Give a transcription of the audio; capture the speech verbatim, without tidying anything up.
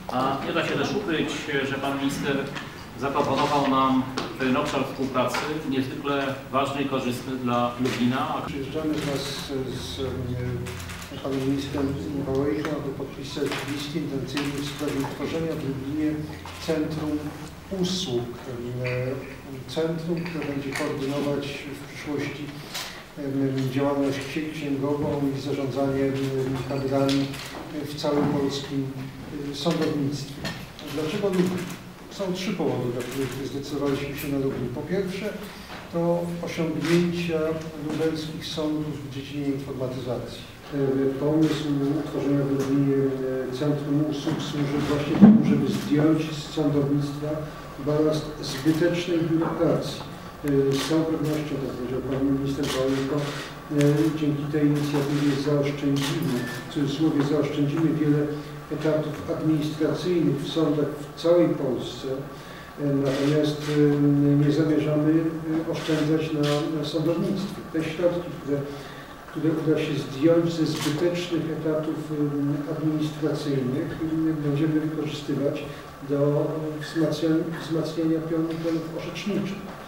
A nie da się też ukryć, że pan minister zaproponował nam pewien obszar współpracy niezwykle ważny i korzystny dla Lublina. Przyjeżdżamy wraz z, z panem ministrem Wołejką, aby podpisać list intencyjny w sprawie utworzenia w Lublinie Centrum Usług. Centrum, które będzie koordynować w przyszłości działalność księgową i zarządzanie kadrami w całym polskim sądownictwie. Dlaczego Lublin? Są trzy powody, dla których zdecydowaliśmy się na Lublin. Po pierwsze, to osiągnięcia lubelskich sądów w dziedzinie informatyzacji. Pomysł utworzenia w Lublinie Centrum Usług służy właśnie temu, żeby zdjąć z sądownictwa balast zbytecznej biurokracji. Z całą pewnością, tak powiedział pan minister Wołejko, dzięki tej inicjatywie zaoszczędzimy, w cudzysłowie zaoszczędzimy wiele etatów administracyjnych w sądach w całej Polsce, natomiast nie zamierzamy oszczędzać na, na sądownictwie. Te środki, które, które uda się zdjąć ze zbytecznych etatów administracyjnych, będziemy wykorzystywać do wzmacniania, wzmacniania pionów orzeczniczych.